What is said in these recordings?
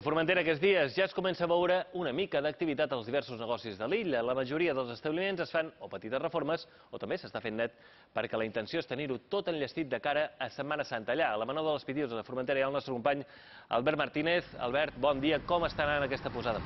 Formentera aquests dies ja es comença a veure una mica d'activitat als diversos negocis de l'illa. La majoria dels establiments es fan o petites reformes o també s'està fent net perquè la intenció és tenir-ho tot enllestit de cara a Setmana Santa. Allà, a la Manó de les Pitius, a Formentera, hi ha el nostre company Albert Martínez. Albert, bon dia. Com està anant aquesta posada?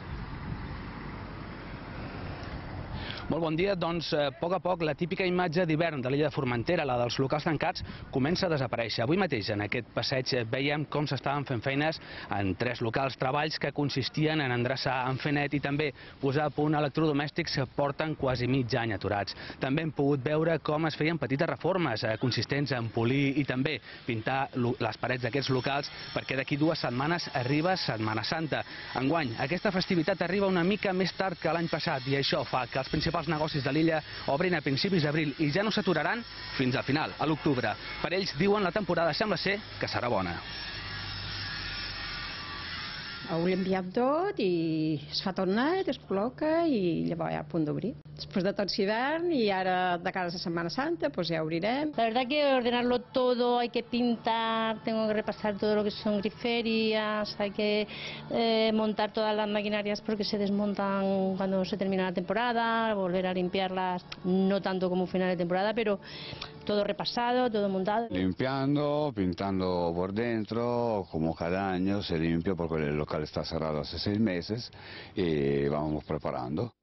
Molt bon dia. Doncs, a poc, la típica imatge d'hivern de l'illa de Formentera, la dels locals tancats, comença a desaparèixer. Avui mateix, en aquest passeig, veiem com s'estaven fent feines en 3 locals, treballs que consistien en endreçar, en fer net i també posar a punt electrodomèstics que porten quasi mig any aturats. També hem pogut veure com es feien petites reformes consistents en polir i també pintar les parets d'aquests locals, perquè d'aquí 2 setmanes arriba Setmana Santa. Enguany, aquesta festivitat arriba una mica més tard que l'any passat i això fa que els principals negocis de l'illa obrin a principis d'abril i ja no s'aturaran fins al final, a l'octubre. Per ells, diuen, la temporada sembla ser que serà bona. Ho enviem tot i es fa tot net, es col·loca i llavors ja a punt d'obrir. Després de tot l'hivern i ara de cara a la Setmana Santa, pues ya obrirem. La verdad que ordenarlo todo, hay que pintar, tengo que repasar todo lo que son griferias, hay que montar todas las maquinarias porque se desmontan cuando se termina la temporada, volver a limpiarlas, no tanto como final de temporada, pero todo repasado, todo montado. Limpiando, pintando por dentro, como cada año se limpia porque el local está cerrado hace 6 meses y vamos preparando.